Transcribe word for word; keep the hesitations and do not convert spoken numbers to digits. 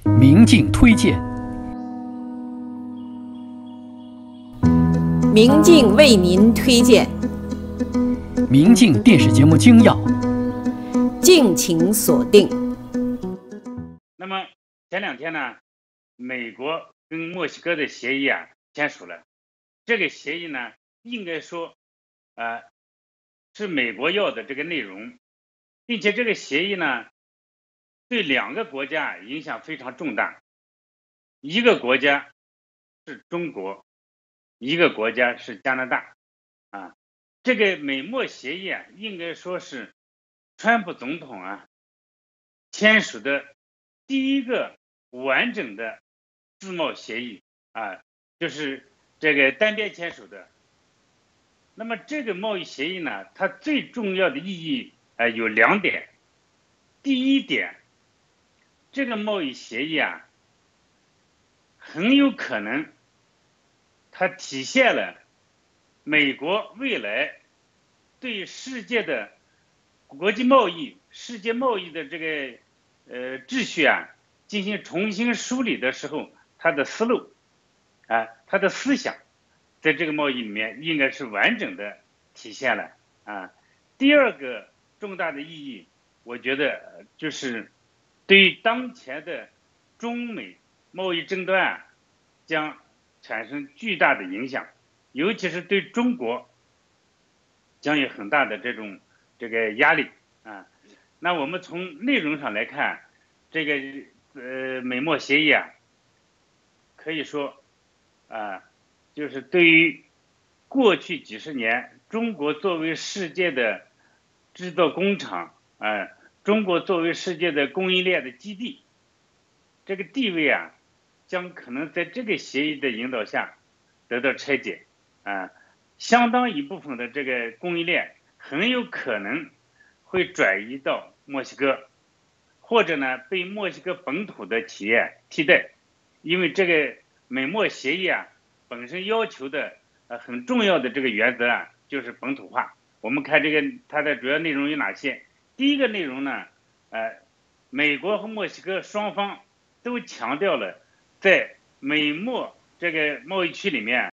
明镜推荐， 明镜为您推荐， 明镜电视节目精要， 敬请锁定。 那么前两天呢，美国跟墨西哥的协议啊签署了。这个协议呢，应该说，呃，是美国要的这个内容，并且这个协议呢，对两个国家影响非常重大。一个国家是中国，一个国家是加拿大。啊，这个美墨协议啊，应该说是川普总统啊签署的第一个完整的自贸协议啊，就是这个单边签署的。那么这个贸易协议呢，它最重要的意义啊有两点。第一点，这个贸易协议啊，很有可能它体现了美国未来对世界的国际贸易、世界贸易的这个呃秩序啊进行重新梳理的时候，它的思路啊，它的思想，在这个贸易里面应该是完整的体现了啊。第二个重大的意义，我觉得就是对于当前的中美贸易争端啊，将产生巨大的影响，尤其是对中国将有很大的这种这个压力啊。那我们从内容上来看，这个呃美墨协议啊，可以说啊，就是对于过去几十年中国作为世界的制造工厂啊，中国作为世界的供应链的基地，这个地位啊，将可能在这个协议的引导下得到拆解啊，相当一部分的这个供应链很有可能会转移到墨西哥，或者呢被墨西哥本土的企业替代，因为这个美墨协议啊本身要求的呃很重要的这个原则啊就是本土化。我们看这个它的主要内容有哪些？第一个内容呢，呃，美国和墨西哥双方都强调了在美墨这个贸易区里面